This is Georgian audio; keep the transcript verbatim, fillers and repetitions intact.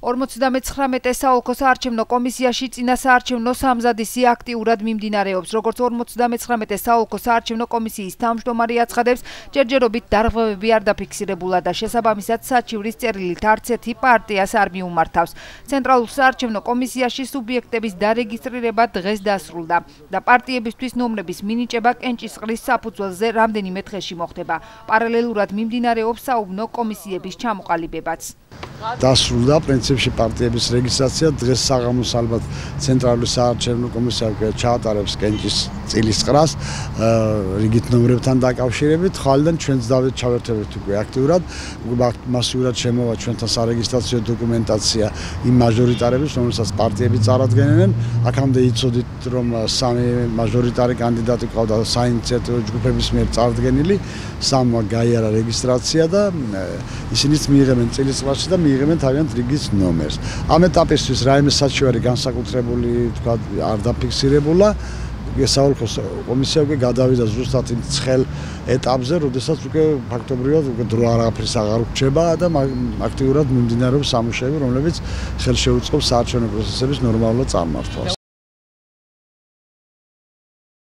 ორმოცდამეცხრამეტე საოლქო საარჩევნო კომისიაში წინა საარჩევნო სამზადისი აქტიურად მიმდინარეობს. Როგორც ორმოცდამეცხრამეტე საოლქო საარჩევნო კომისიის თავმჯდომარე აცხადებს, ჯერჯერობით დარღვევები არ დაფიქსირებულა და შესაბამისად საჩივრის წერილით არც ერთი პარტიას არ მიუმართავს. ცენტრალურ საარჩევნო კომისიაში სუბიექტების დარეგისტრირება დღეს დასრულდა და პარტიებისთვის ნომრების მინიჭება კენჭისყრის საფუძველზე რამდენიმე დღეში მოხდება. პარალელურად მიმდინარეობს საუბნო კომისიების ჩამოყალიბებაც. დასრულდა პრინციპში პარტიების რეგისტრაცია დღეს საღამოს ალბათ ცენტრალური საარჩევნო კომისია ჩაატარებს კენჭის წილისყრას რიგით ნომრებთან დაკავშირებით. ხვალიდან ჩვენც დავით ჩავერთებთ უკვე აქტიურად, მასიურად შემოვა ჩვენთან სარეგისტრაციო დოკუმენტაცია იმ მაჟორიტარების, რომელსაც პარტიები წარადგენენ. აქამდე იცოდით, რომ სამი მაჟორიტარი კანდიდატი ყავდა საინიციატივო ჯგუფების მიერ წარდგენილი, სამმა გაიარა რეგისტრაცია და ისინიც მიიღებენ წილისყრაში და მიიღებენ თავიანთ რიგის ნომერს. ამ ეტაპისთვის რაიმე საჩივარი განსაკუთრებული თქვა არ დაფიქსირებულა. საოლქო კომისია უკვე გადავიდა ზუსტად იმ ცხელ ეტაპზე, როდესაც უკვე ფაქტობრივად უკვე დრო არაფრის აღარ რჩება და აქტიურად მიმდინარეობს სამუშაოები, რომლებიც ხელშეუწყობს საარჩევნო პროცესების ნორმალურად წარმართვას.